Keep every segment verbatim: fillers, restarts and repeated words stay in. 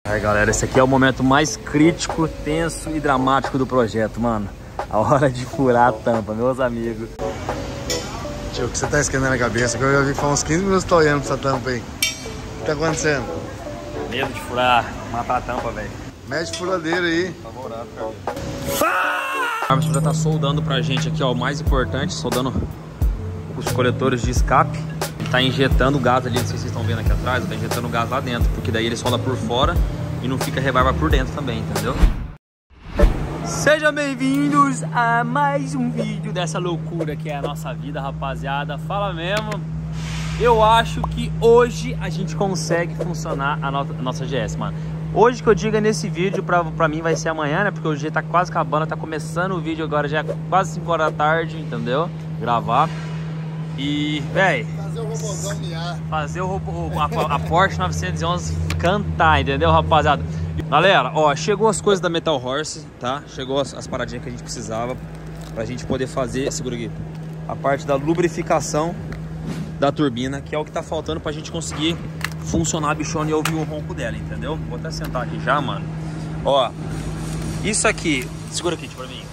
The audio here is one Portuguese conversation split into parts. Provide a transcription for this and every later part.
Aí galera, esse aqui é o momento mais crítico, tenso e dramático do projeto, mano. A hora de furar a tampa, meus amigos. Tio, o que você tá esquentando a cabeça? Que eu já vi que faz uns quinze minutos tô olhando pra essa tampa aí. O que tá acontecendo? Medo de furar, matar a tampa, velho. Mede furadeira aí. Favorável, cara. A Armstrong já tá soldando pra gente aqui, ó, o mais importante, soldando os coletores de escape. Ele tá injetando gás ali, não sei se vocês estão vendo aqui atrás, tá injetando gás lá dentro, porque daí ele solda por fora e não fica rebarba por dentro também, entendeu? Sejam bem-vindos a mais um vídeo dessa loucura que é a nossa vida, rapaziada. Fala mesmo. Eu acho que hoje a gente consegue funcionar a, no a nossa G S, mano. Hoje que eu digo é nesse vídeo, pra, pra mim vai ser amanhã, né? Porque o dia tá quase acabando, tá começando o vídeo agora, já é quase cinco horas da tarde, entendeu? Gravar. E, véi, fazer o robôzão miar. Fazer o robô, a, a Porsche novecentos e onze cantar, entendeu, rapaziada? Galera, ó, chegou as coisas da Metal Horse, tá? Chegou as, as paradinhas que a gente precisava pra gente poder fazer, segura aqui, a parte da lubrificação da turbina, que é o que tá faltando pra gente conseguir funcionar a bichona e ouvir o ronco dela, entendeu? Vou até sentar aqui já, mano. Ó, isso aqui, segura aqui pra mim.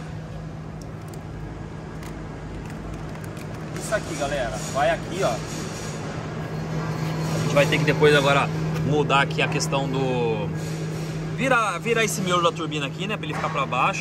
Isso aqui, galera, vai aqui, ó. A gente vai ter que depois agora mudar aqui a questão do... Virar, virar esse miolo da turbina aqui, né, pra ele ficar pra baixo.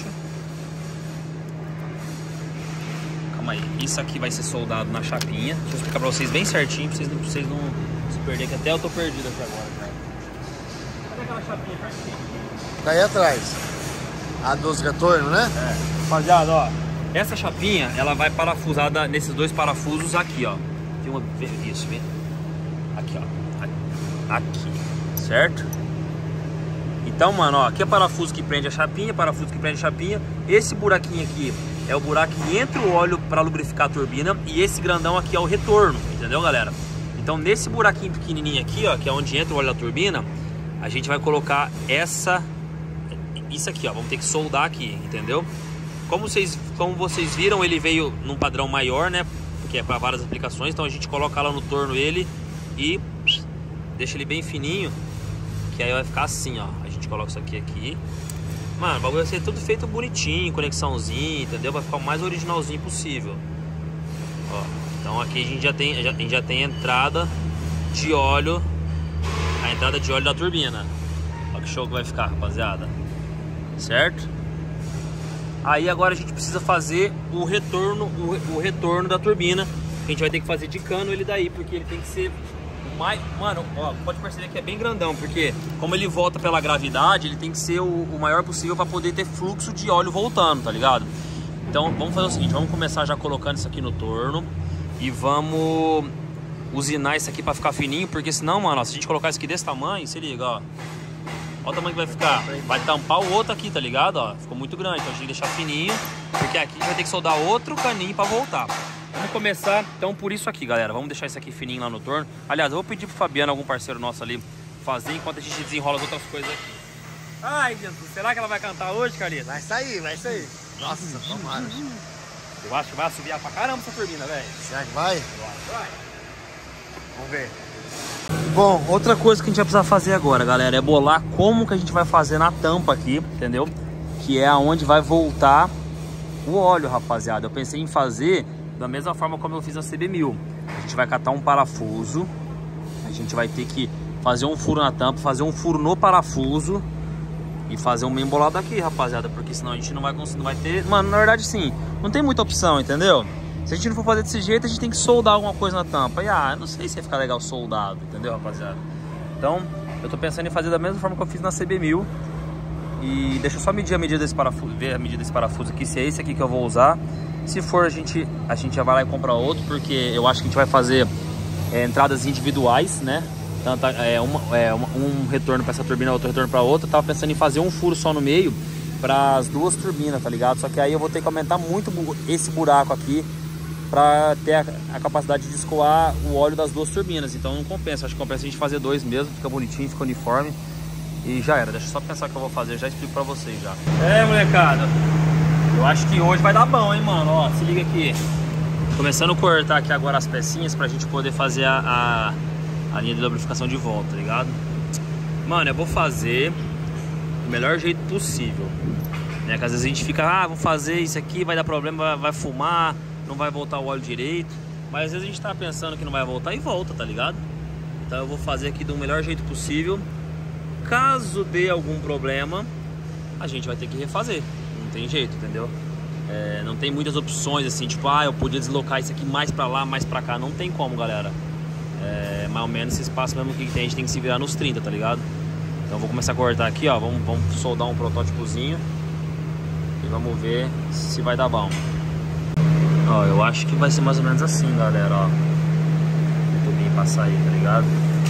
Calma aí, isso aqui vai ser soldado na chapinha. Deixa eu explicar pra vocês bem certinho, pra vocês não, pra vocês não se perderem, que até eu tô perdido aqui agora, cara. Cadê aquela chapinha? Tá aí atrás. A dos retornos, né? É. Rapaziada, ó, essa chapinha, ela vai parafusada nesses dois parafusos aqui, ó. Tem uma... Isso, vê? Aqui, ó. Aqui, certo? Então, mano, ó, aqui é parafuso que prende a chapinha, parafuso que prende a chapinha. Esse buraquinho aqui é o buraco que entra o óleo para lubrificar a turbina. E esse grandão aqui é o retorno, entendeu, galera? Então, nesse buraquinho pequenininho aqui, ó, que é onde entra o óleo da turbina, a gente vai colocar essa... Isso aqui, ó, vamos ter que soldar aqui, entendeu? Como vocês, como vocês viram, ele veio num padrão maior, né? Porque é para várias aplicações. Então, a gente coloca lá no torno ele e deixa ele bem fininho. Que aí vai ficar assim, ó. A gente coloca isso aqui aqui. Mano, o bagulho vai ser tudo feito bonitinho, conexãozinho, entendeu? Vai ficar o mais originalzinho possível. Ó, então aqui a gente já tem, já, a gente já tem a entrada de óleo. A entrada de óleo da turbina. Olha que show que vai ficar, rapaziada. Certo? Aí agora a gente precisa fazer o retorno, o, o retorno da turbina. A gente vai ter que fazer de cano ele daí, porque ele tem que ser... Mas, mano, ó, pode perceber que é bem grandão, porque como ele volta pela gravidade, ele tem que ser o, o maior possível para poder ter fluxo de óleo voltando, tá ligado? Então vamos fazer o seguinte, vamos começar já colocando isso aqui no torno e vamos usinar isso aqui para ficar fininho, porque senão, mano, ó, se a gente colocar isso aqui desse tamanho, se liga, ó. Olha o tamanho que vai ficar, vai tampar o outro aqui, tá ligado? Ó, ficou muito grande, então a gente tem que deixar fininho, porque aqui a gente vai ter que soldar outro caninho para voltar. Vamos começar, então, por isso aqui, galera. Vamos deixar isso aqui fininho lá no torno. Aliás, eu vou pedir pro Fabiano, algum parceiro nosso ali, fazer enquanto a gente desenrola as outras coisas aqui. Ai, Jesus, será que ela vai cantar hoje, Carlita? Vai sair, vai sair. Nossa, tomara. Eu acho que vai assobiar pra caramba essa turbina, velho. Será que vai? Eu acho que vai. Vamos ver. Bom, outra coisa que a gente vai precisar fazer agora, galera, é bolar como que a gente vai fazer na tampa aqui, entendeu? Que é aonde vai voltar o óleo, rapaziada. Eu pensei em fazer... da mesma forma como eu fiz na C B mil. A gente vai catar um parafuso. A gente vai ter que fazer um furo na tampa, fazer um furo no parafuso e fazer um embolado aqui, rapaziada, porque senão a gente não vai conseguir, não vai ter... Mano, na verdade sim, não tem muita opção, entendeu? Se a gente não for fazer desse jeito, a gente tem que soldar alguma coisa na tampa. E ah, não sei se vai ficar legal soldado, entendeu, rapaziada? Então, eu tô pensando em fazer da mesma forma que eu fiz na C B mil. E deixa eu só medir a medida desse parafuso, ver a medida desse parafuso aqui, se é esse aqui que eu vou usar. Se for, a gente, a gente já vai lá e compra outro, porque eu acho que a gente vai fazer é, entradas individuais, né? Tanto, é, uma, é, uma, um retorno para essa turbina, outro retorno para outra. Eu tava pensando em fazer um furo só no meio para as duas turbinas, tá ligado? Só que aí eu vou ter que aumentar muito esse buraco aqui para ter a, a capacidade de escoar o óleo das duas turbinas. Então não compensa, acho que compensa a gente fazer dois mesmo, fica bonitinho, fica uniforme. E já era, deixa eu só pensar o que eu vou fazer, já explico para vocês já. É, molecada. Eu acho que hoje vai dar bom, hein, mano? Ó, se liga aqui. Começando a cortar aqui agora as pecinhas pra gente poder fazer a, a, a linha de lubrificação de volta, tá ligado? Mano, eu vou fazer do melhor jeito possível, né? Que às vezes a gente fica, ah, vou fazer isso aqui, vai dar problema, vai, vai fumar, não vai voltar o óleo direito. Mas às vezes a gente tá pensando que não vai voltar e volta, tá ligado? Então eu vou fazer aqui do melhor jeito possível. Caso dê algum problema, a gente vai ter que refazer. Não tem jeito, entendeu? É, não tem muitas opções assim, tipo, ah, eu podia deslocar isso aqui mais pra lá, mais pra cá. Não tem como, galera. É, mais ou menos esse espaço mesmo que tem, a gente tem que se virar nos trinta, tá ligado? Então eu vou começar a cortar aqui, ó. Vamos, vamos soldar um protótipozinho e vamos ver se vai dar bom. Ó, eu acho que vai ser mais ou menos assim, galera, ó. O tubinho passar aí, tá ligado?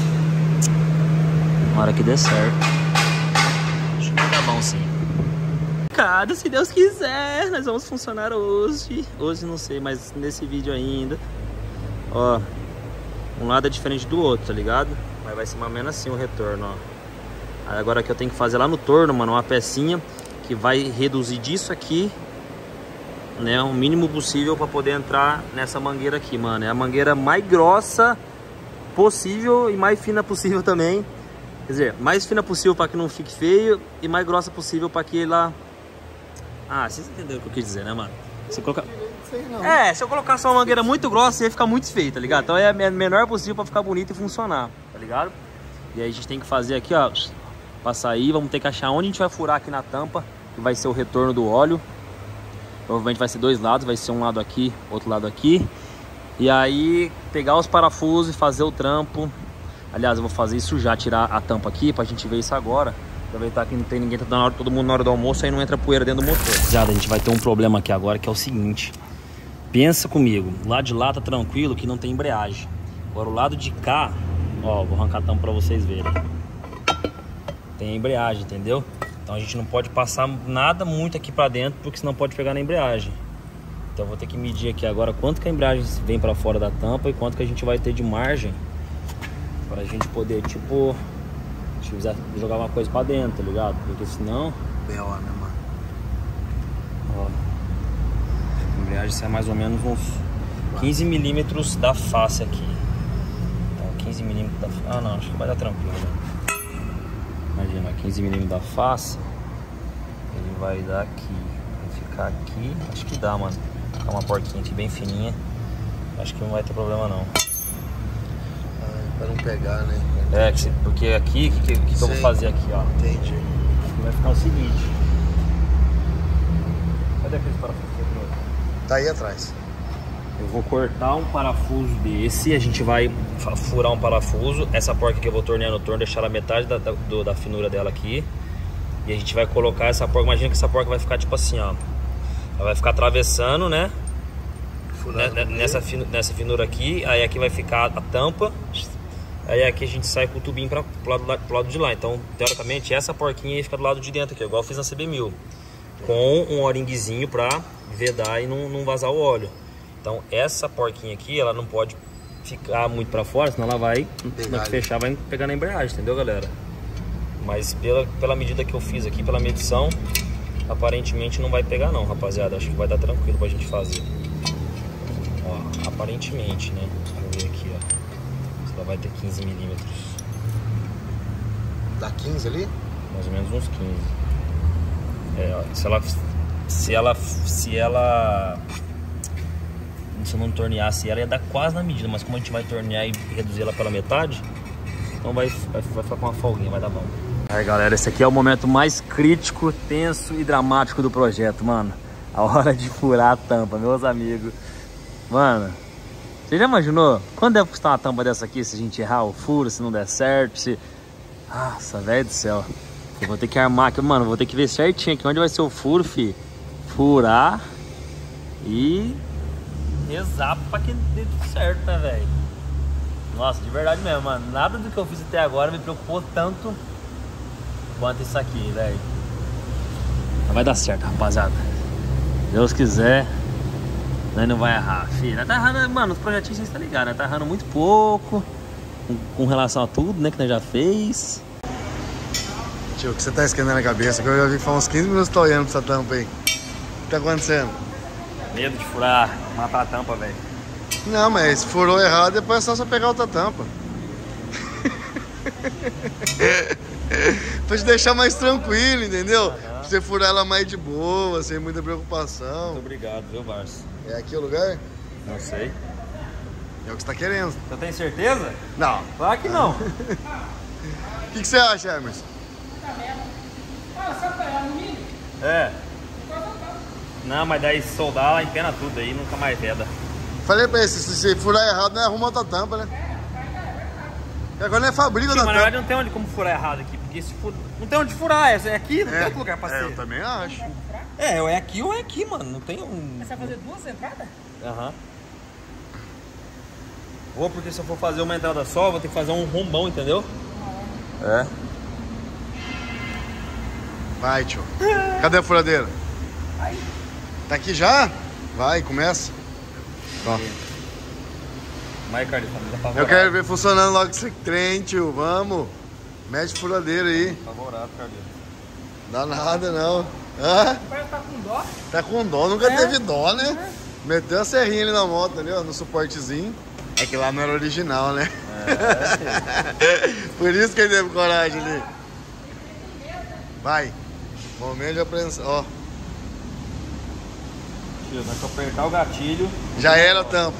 Na hora que der certo. Acho que vai dar bom sim. Cara, se Deus quiser, nós vamos funcionar hoje. Hoje não sei, mas nesse vídeo ainda. Ó, um lado é diferente do outro, tá ligado? Mas vai ser mais ou menos assim o retorno, ó. Aí agora que eu tenho que fazer lá no torno, mano, uma pecinha que vai reduzir disso aqui, né, o mínimo possível para poder entrar nessa mangueira aqui, mano. É a mangueira mais grossa possível e mais fina possível também. Quer dizer, mais fina possível para que não fique feio e mais grossa possível para que ela... Ah, vocês entenderam o que eu quis dizer, né, mano? Se colocar... É, se eu colocar só uma mangueira muito grossa, ia ficar muito feio, tá ligado? Então é a menor possível para ficar bonito e funcionar, tá ligado? E aí a gente tem que fazer aqui, ó, pra sair. Vamos ter que achar onde a gente vai furar aqui na tampa, que vai ser o retorno do óleo. Provavelmente vai ser dois lados, vai ser um lado aqui, outro lado aqui. E aí pegar os parafusos e fazer o trampo. Aliás, eu vou fazer isso já, tirar a tampa aqui pra gente ver isso agora. Aproveitar que não tem ninguém, tá dando hora, todo mundo na hora do almoço, aí não entra poeira dentro do motor. Já, a gente vai ter um problema aqui agora, que é o seguinte. Pensa comigo, o lado de lá tá tranquilo, que não tem embreagem. Agora o lado de cá, ó, vou arrancar a tampa pra vocês verem. Tem a embreagem, entendeu? Então a gente não pode passar nada muito aqui pra dentro, porque senão pode pegar na embreagem. Então eu vou ter que medir aqui agora quanto que a embreagem vem pra fora da tampa e quanto que a gente vai ter de margem pra gente poder, tipo, jogar uma coisa pra dentro, tá ligado? Porque senão... B O, né, mano? Ó, a embreagem sai mais ou menos uns quinze milímetros da face aqui. Então quinze milímetros da face... Ah não, acho que vai dar tranquilo, né? Imagina, quinze milímetros da face, ele vai dar aqui, vai ficar aqui, acho que dá, mano. Ficar uma porquinha aqui bem fininha, acho que não vai ter problema não. Ah, pra não pegar, né? É, porque aqui, o que, que, que eu vou fazer aqui, ó? Entendi. Aqui vai ficar o seguinte. Cadê aquele parafuso aqui? Tá aí atrás. Eu vou cortar um parafuso desse, a gente vai furar um parafuso. Essa porca que eu vou tornear no torno, deixar ela metade da, da, do, da finura dela aqui. E a gente vai colocar essa porca, imagina que essa porca vai ficar tipo assim, ó. Ela vai ficar atravessando, né? N nessa, fin nessa finura aqui, aí aqui vai ficar a tampa. Aí aqui a gente sai com o tubinho para pro lado, pro lado de lá. Então, teoricamente, essa porquinha fica do lado de dentro aqui, igual eu fiz na C B mil. Com um O-ringuezinho pra vedar e não, não vazar o óleo. Então essa porquinha aqui, ela não pode ficar muito pra fora, senão ela vai, na que fechar, vai pegar na embreagem, entendeu, galera? Mas pela, pela medida que eu fiz aqui, pela medição, aparentemente não vai pegar não, rapaziada. Acho que vai dar tranquilo pra gente fazer. Ó, aparentemente, né? Vamos ver aqui, ó. Ela vai ter quinze milímetros. Dá quinze ali? Mais ou menos uns quinze. É, ó, se ela... Se ela... Se ela... Se eu não torneasse ela, ia dar quase na medida. Mas como a gente vai tornear e reduzir ela pela metade, então vai, vai, vai ficar com uma folguinha, vai dar bom. Aí galera, esse aqui é o momento mais crítico, tenso e dramático do projeto, mano. A hora de furar a tampa, meus amigos. Mano, você já imaginou quanto deve custar uma tampa dessa aqui se a gente errar o furo, se não der certo, se... Nossa, velho do céu. Eu vou ter que armar aqui, mano, vou ter que ver certinho aqui onde vai ser o furo, fi. Furar e... rezar pra que dê tudo certo, né, velho? Nossa, de verdade mesmo, mano. Nada do que eu fiz até agora me preocupou tanto quanto isso aqui, velho. Mas vai dar certo, rapaziada. Deus quiser, nós não vai errar, filho. Nós tá errando, mano, os projetinhos vocês estão ligados, nós tá errando muito pouco com, com relação a tudo, né, que nós já fez. Tio, o que você tá esquentando a cabeça? Que eu já vi falar uns quinze minutos tô olhando pra essa tampa aí. O que tá acontecendo? Medo de furar, matar a tampa, velho. Não, mas se furou errado, depois é só você pegar outra tampa. Pra te deixar mais tranquilo, entendeu? Uhum. Pra você furar ela mais de boa, sem muita preocupação. Muito obrigado, viu, Barça? É aqui o lugar? Não sei. É o que você tá querendo. Você tem certeza? Não. Claro que não. O que, que você acha, Emerson? É. Não, mas daí soldar ela empena tudo aí, nunca mais veda. Falei pra ele, se você furar errado, não arruma outra tampa, né? Porque agora não é fábrica da Sim, mas na tampa. verdade não tem onde como furar errado aqui, porque se for... não tem onde furar, é aqui, não É, tem outro lugar pra é, ser. eu também acho. É, ou é aqui ou é aqui, mano, não tem um... Você vai fazer duas entradas? Aham. Ou porque se eu for fazer uma entrada só, eu vou ter que fazer um rombão, entendeu? É. Vai, tio. Cadê a furadeira? Tá aqui já? Vai, começa. Ó. Mas, Carlinhos, tá muito favorável. Eu quero ver funcionando logo esse trem, tio. Vamos. Mete furadeira aí. Favorável, Carlinhos. Dá nada, não. Hã? Parece que tá com dó. Tá com dó, nunca É. teve dó, né? Meteu a serrinha ali na moto, ali, ó, no suportezinho. É que lá não era original, né? É. Por isso que ele teve coragem ali. Vai. Momento de apreensão. Ó, Tio, nós vamos apertar o gatilho. já era a tampa.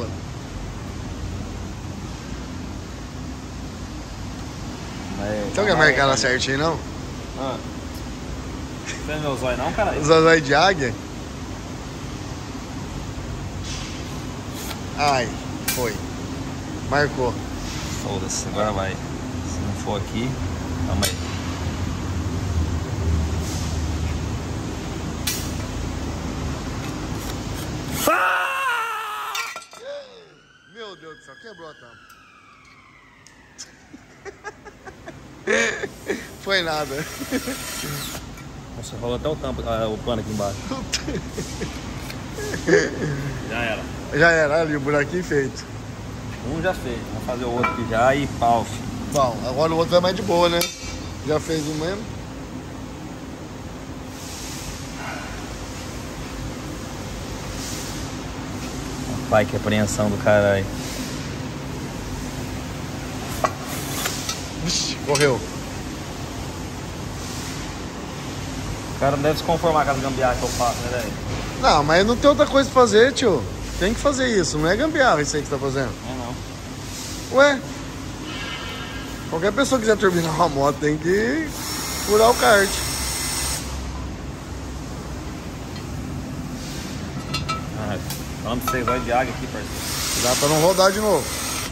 Mas- Você não quer marcar ela certinho, não? Ah. Não é meu zóio não, caralho? Os azóis de águia? Ai, foi. Marcou. Foda-se, agora vai. Se não for aqui, calma aí. Meu Deus do céu, quebrou a tampa. Foi nada. Nossa, rolou até o tampo, ah, o pano aqui embaixo. Já era. Já era ali o buraquinho feito. Um já fez, vamos fazer o outro aqui já e pau, filho. Bom, agora o outro vai mais de boa, né? Já fez um mesmo. Pai, que apreensão do caralho. Vixe, correu. O cara não deve se conformar com as gambiarras que eu faço, né, velho? Não, mas não tem outra coisa pra fazer, tio. Tem que fazer isso, não é gambiarra isso aí que você tá fazendo. Não, não. Ué? Qualquer pessoa que quiser turbinar uma moto tem que furar o kart. Ah, falando pra vocês, zóio de águia aqui, parceiro. Dá pra não rodar de novo.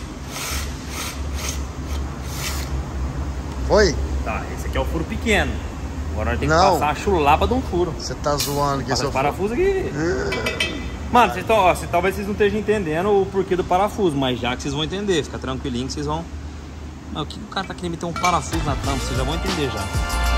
Foi? Tá, esse aqui é o furo pequeno. Agora nós temos que Não. passar a chulapa de um furo. Você tá zoando que esse Passa é o o parafuso aqui. Mano, vocês tão, ó, cê- talvez vocês não estejam entendendo o porquê do parafuso, mas já que vocês vão entender, fica tranquilinho que vocês vão... Mas o que o cara tá querendo meter um parafuso na tampa? Vocês já vão entender já.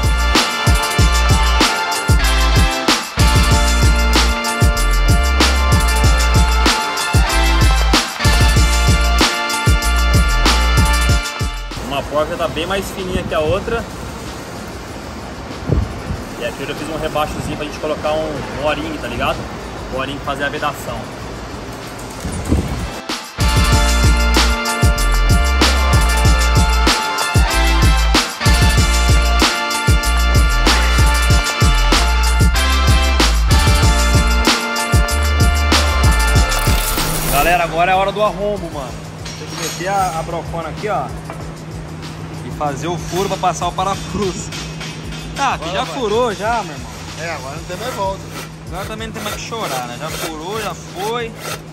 Uma porta tá bem mais fininha que a outra. E aqui eu já fiz um rebaixozinho pra gente colocar um, um O-ring, tá ligado? O O-ring fazer a vedação. Galera, agora é a hora do arrombo, mano. Tem que meter a, a brocona aqui, ó. E fazer o furo pra passar o parafuso. Ah, aqui já furou já, meu irmão. É, agora não tem mais volta. Agora também não tem mais que chorar, né? Já furou, já foi.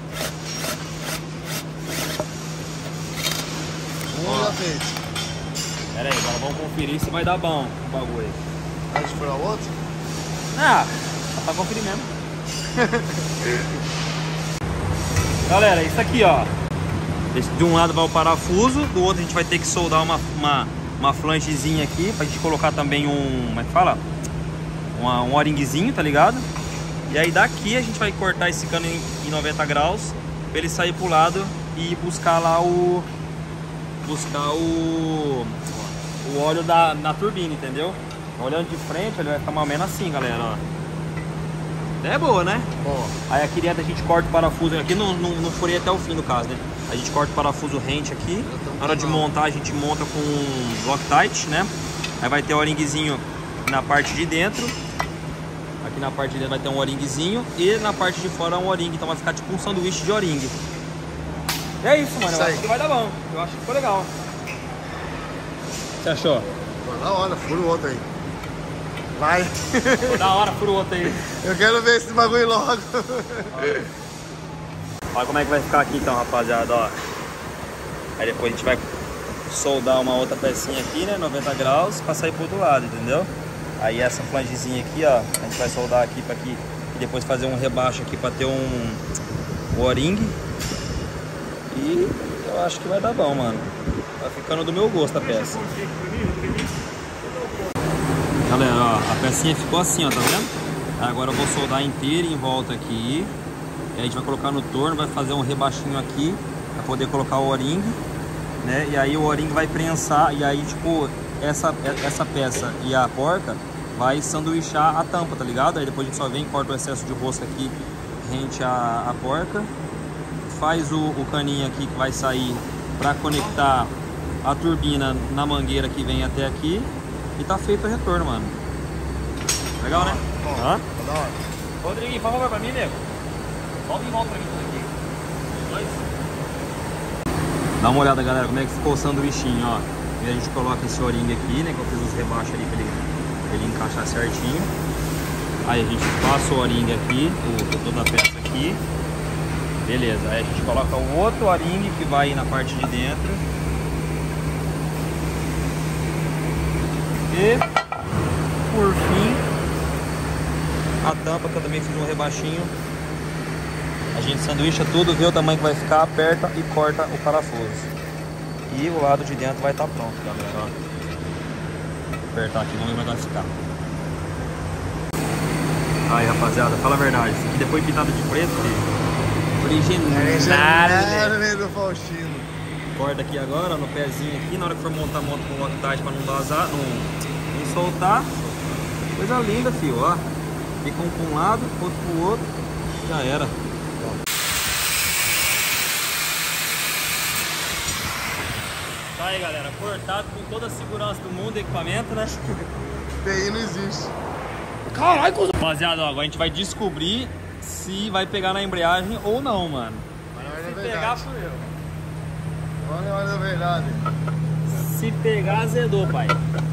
Um já fez. Pera aí, agora vamos conferir se vai dar bom o bagulho aí. Vai furar o outro? Ah, só pra conferir mesmo. Galera, isso aqui, ó. Esse, de um lado vai o parafuso, do outro a gente vai ter que soldar uma, uma, uma flangezinha aqui pra gente colocar também um... Como é que fala? Uma, um O-ringzinho, tá ligado? E aí daqui a gente vai cortar esse cano em, em noventa graus pra ele sair pro lado e buscar lá o... Buscar o... O óleo da, na turbina, entendeu? Olhando de frente, ele vai ficar mais ou menos assim, galera, ó. É boa, né? Ó, Aí aqui dentro a gente corta o parafuso aqui, não, não, não furei até o fim no caso, né? A gente corta o parafuso rente aqui. Na hora de montar, a gente monta com Loctite, né? Aí vai ter o O-ringzinho na parte de dentro. Aqui na parte de dentro vai ter um O-ringzinho. E na parte de fora um O-ring. Então vai ficar tipo um sanduíche de O-ring. E é isso, mano. Eu acho que vai dar bom. Eu acho que ficou legal. O que você achou? Pô, da hora, fura o outro aí. Vai. Pô, da hora, fura o outro aí. Eu quero ver esse bagulho logo. Olha. Olha como é que vai ficar aqui então, rapaziada, ó. Aí depois a gente vai soldar uma outra pecinha aqui, né, noventa graus, pra sair pro outro lado, entendeu? Aí essa flangezinha aqui, ó, a gente vai soldar aqui pra aqui e depois fazer um rebaixo aqui pra ter um O-ring. E eu acho que vai dar bom, mano. Tá ficando do meu gosto a peça. Galera, ó, a pecinha ficou assim, ó, tá vendo? Agora eu vou soldar inteira em volta aqui. E a gente vai colocar no torno, vai fazer um rebaixinho aqui pra poder colocar o O-ring, né? E aí o O-ring vai prensar e aí, tipo, essa, essa peça e a porca vai sanduichar a tampa, tá ligado? Aí depois a gente só vem, corta o excesso de rosca aqui rente à, à porca. Faz o, o caninho aqui que vai sair para conectar a turbina na mangueira que vem até aqui e tá feito o retorno, mano. Legal, né? Bom, Hã? tá da hora. Rodriguinho, por favor, pra mim, nego. Sobe em volta pra mim aqui. Dois. Dá uma olhada, galera, como é que ficou o sanduichinho, ó. E a gente coloca esse O-ring aqui, né, que eu fiz os rebaixos ali pra ele, pra ele encaixar certinho. Aí a gente passa o O-ring aqui, o, toda a peça aqui. Beleza, aí a gente coloca o outro O-ring que vai ir na parte de dentro. E, por fim, a tampa que eu também fiz um rebaixinho. A gente sanduícha tudo, vê o tamanho que vai ficar, aperta e corta o parafuso. E o lado de dentro vai estar pronto, galera. Ó. Vou apertar aqui, vamos ver como é que vai ficar. Aí, rapaziada, fala a verdade. Isso aqui depois pintado de preto, filho. Original, né? Do Faustino. Corta aqui agora, ó, no pezinho aqui. Na hora que for montar, monta com Loctite pra não vazar, não, não soltar. Coisa linda, filho, ó. Fica um para um lado, outro pro outro. Já era. Tá aí, galera, cortado com toda a segurança do mundo, equipamento, né? P I não existe. Caralho, rapaziada, ó, agora a gente vai descobrir se vai pegar na embreagem ou não, mano. Mas se pegar, fui eu. Olha a hora da verdade. Se pegar, azedou, pai.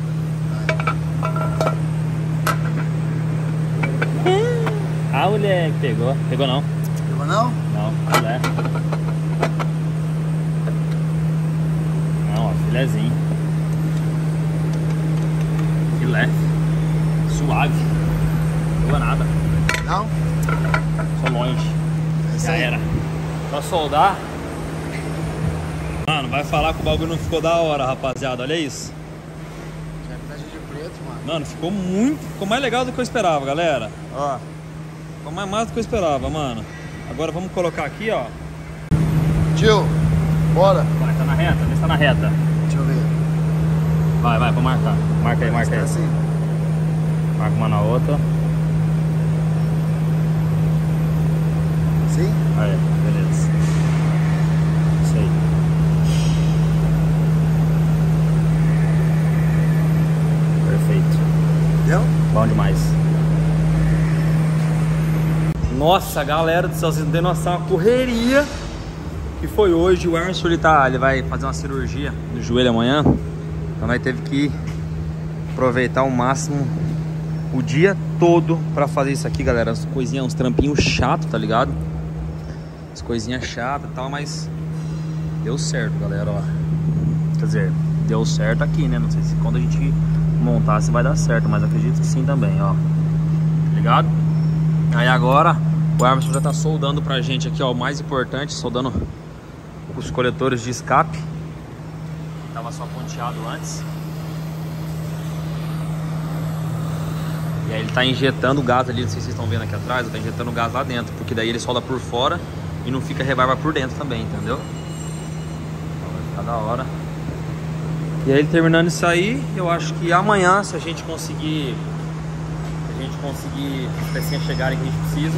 Ah, moleque, pegou. Pegou não. Pegou não? Não, filé. Não, ó, filézinho. Filé. Suave. Não pegou nada. Não? Só longe. É isso Já aí. era. Só soldar. Mano, vai falar que o bagulho não ficou da hora, rapaziada. Olha isso. Já tá de preto, mano. Mano, ficou muito... Ficou mais legal do que eu esperava, galera. Ó. Ficou mais, mais do que eu esperava, mano. Agora vamos colocar aqui, ó. Tio, bora. Vai, tá na reta? Vê se tá na reta. Deixa eu ver. Vai, vai, pra marcar. Marca aí, marca aí. Assim. Marca uma na outra. Sim? Aí, beleza. Isso aí. Perfeito. Deu? Bom demais. Nossa, galera do céu, vocês não tem noção, a correria que foi hoje. O Emerson, ele, tá, ele vai fazer uma cirurgia no joelho amanhã. Então nós teve que aproveitar ao máximo o dia todo pra fazer isso aqui, galera. As coisinhas, uns trampinhos chatos, tá ligado? As coisinhas chatas e tal, mas deu certo, galera, ó. Quer dizer, deu certo aqui, né? Não sei se quando a gente montar se vai dar certo, mas acredito que sim também, ó. Tá ligado? Aí agora o Emerson já tá soldando pra gente aqui, ó, o mais importante, soldando os coletores de escape. Tava só ponteado antes. E aí ele tá injetando gás ali, não sei se vocês estão vendo aqui atrás, ele tá injetando gás lá dentro, porque daí ele solda por fora e não fica rebarba por dentro também, entendeu? Então vai ficar da hora. E aí ele terminando isso aí, eu acho que amanhã, se a gente conseguir se a gente conseguir as pecinhas chegarem que a gente precisa,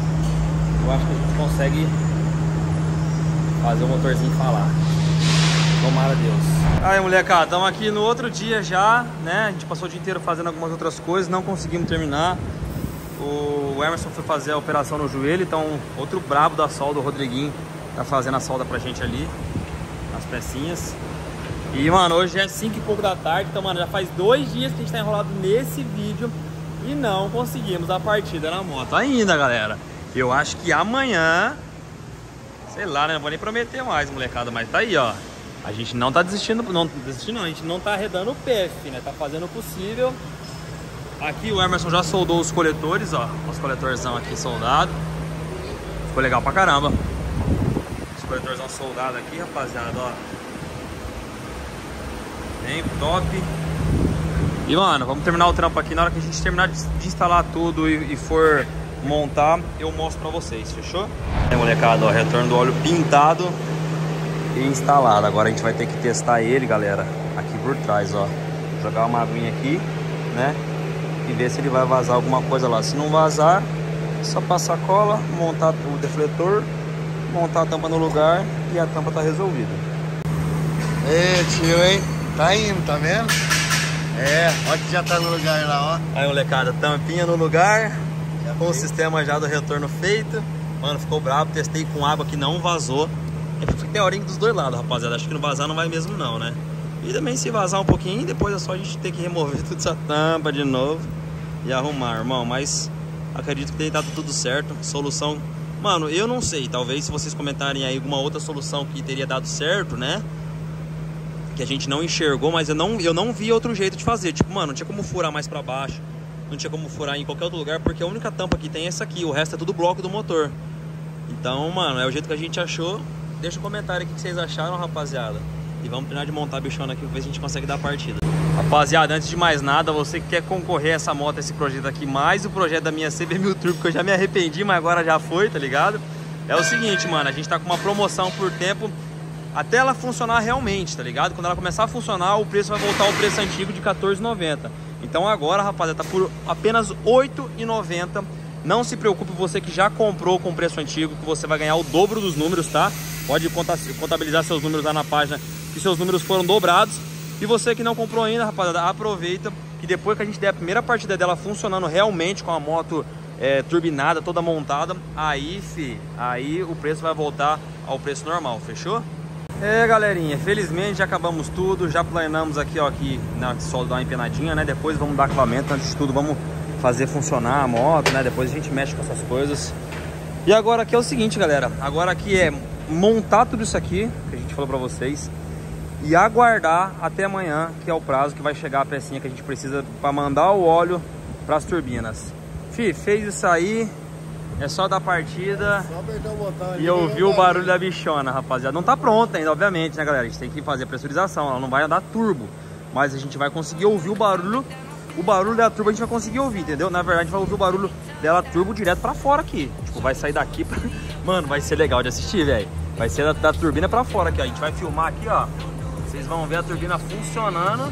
eu acho que a gente consegue fazer o motorzinho falar. Tomara Deus. Aí, molecada, estamos aqui no outro dia já, né? A gente passou o dia inteiro fazendo algumas outras coisas, não conseguimos terminar. O Emerson foi fazer a operação no joelho, então outro brabo da solda, o Rodriguinho, tá fazendo a solda pra gente ali, as pecinhas. E, mano, hoje é cinco e pouco da tarde, então, mano, já faz dois dias que a gente tá enrolado nesse vídeo e não conseguimos a partida na moto ainda, galera. Eu acho que amanhã, sei lá, né? Não vou nem prometer mais, molecada, mas tá aí, ó. A gente não tá desistindo, não desistindo não, a gente não tá arredando o pé, né? Tá fazendo o possível. Aqui o Emerson já soldou os coletores, ó. Os coletorzão aqui soldado. Ficou legal pra caramba. Os coletorzão soldado aqui, rapaziada, ó. Bem top. E, mano, vamos terminar o trampo aqui. Na hora que a gente terminar de instalar tudo e, e for montar, eu mostro pra vocês, fechou? Aí, molecada, ó, retorno do óleo pintado e instalado. Agora a gente vai ter que testar ele, galera, aqui por trás, ó. Jogar uma aguinha aqui, né? E ver se ele vai vazar alguma coisa lá. Se não vazar, só passar cola, montar o defletor, montar a tampa no lugar e a tampa tá resolvida. Ê, tio, hein? Tá indo, tá vendo? É, olha que já tá no lugar lá, ó. Aí, molecada, tampinha no lugar, já com o sistema já do retorno feito. Mano, ficou brabo, testei com água que não vazou. É teoria dos dois lados, rapaziada. Acho que não vazar não vai mesmo não, né? E também se vazar um pouquinho, depois é só a gente ter que remover toda essa tampa de novo e arrumar, irmão. Mas acredito que tem dado tudo certo. Solução, mano, eu não sei. Talvez se vocês comentarem aí alguma outra solução que teria dado certo, né? Que a gente não enxergou, mas eu não, eu não vi outro jeito de fazer. Tipo, mano, não tinha como furar mais pra baixo, não tinha como furar em qualquer outro lugar, porque a única tampa que tem é essa aqui. O resto é tudo bloco do motor. Então, mano, é o jeito que a gente achou. Deixa um comentário aqui o que vocês acharam, rapaziada. E vamos terminar de montar a bichona aqui pra ver se a gente consegue dar a partida. Rapaziada, antes de mais nada, você que quer concorrer a essa moto, a esse projeto aqui, mais o projeto da minha C B mil Turbo, que eu já me arrependi, mas agora já foi, tá ligado? É o seguinte, mano, a gente tá com uma promoção por tempo até ela funcionar realmente, tá ligado? Quando ela começar a funcionar, o preço vai voltar ao preço antigo de quatorze reais e noventa centavos. Então agora, rapaziada, tá por apenas oito reais e noventa centavos. Não se preocupe, você que já comprou com preço antigo, que você vai ganhar o dobro dos números, tá? Pode contabilizar seus números lá na página, que seus números foram dobrados. E você que não comprou ainda, rapaziada, aproveita que depois que a gente der a primeira partida dela funcionando realmente com a moto é, turbinada, toda montada, aí, fi, aí o preço vai voltar ao preço normal, fechou? É, galerinha, felizmente já acabamos tudo, já planejamos aqui, ó, aqui na solda dar uma empenadinha, né? Depois vamos dar acabamento, antes de tudo vamos fazer funcionar a moto, né? Depois a gente mexe com essas coisas. E agora aqui é o seguinte, galera, agora aqui é montar tudo isso aqui que a gente falou pra vocês e aguardar até amanhã, que é o prazo que vai chegar a pecinha que a gente precisa para mandar o óleo para as turbinas. Fi, fez isso aí, é só dar partida. Só apertar o botão ali e ouvir o barulho da bichona, rapaziada. Não tá pronta ainda, obviamente, né, galera? A gente tem que fazer a pressurização, ela não vai andar turbo, mas a gente vai conseguir ouvir o barulho. O barulho da turbo a gente vai conseguir ouvir, entendeu? Na verdade, a gente vai ouvir o barulho dela turbo direto pra fora aqui. Tipo, vai sair daqui pra... Mano, vai ser legal de assistir, velho. Vai ser da, da turbina pra fora aqui, ó. A gente vai filmar aqui, ó. Vocês vão ver a turbina funcionando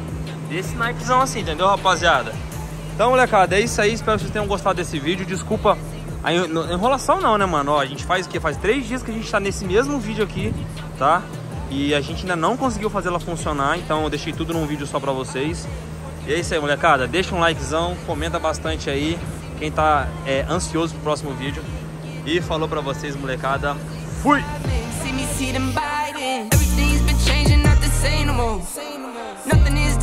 desse naipezão assim, entendeu, rapaziada? Então, molecada, é isso aí. Espero que vocês tenham gostado desse vídeo. Desculpa a enrolação não, né, mano? Ó, a gente faz o quê? Faz três dias que a gente tá nesse mesmo vídeo aqui, tá? E a gente ainda não conseguiu fazer ela funcionar. Então eu deixei tudo num vídeo só pra vocês. E é isso aí, molecada. Deixa um likezão, comenta bastante aí quem tá é, ansioso pro próximo vídeo. E falou pra vocês, molecada. Fui!